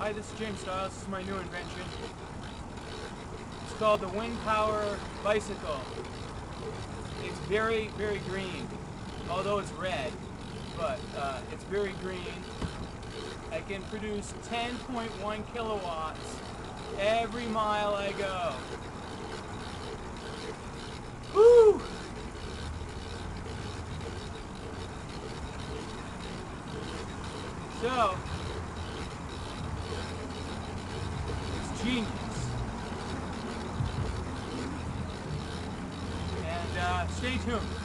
Hi, this is James Stiles. This is my new invention. It's called the Wind Power Bicycle. It's very, very green, although it's red, but it's very green. I can produce 10.1 kilowatts every mile I go. Woo! So, it's genius. And stay tuned.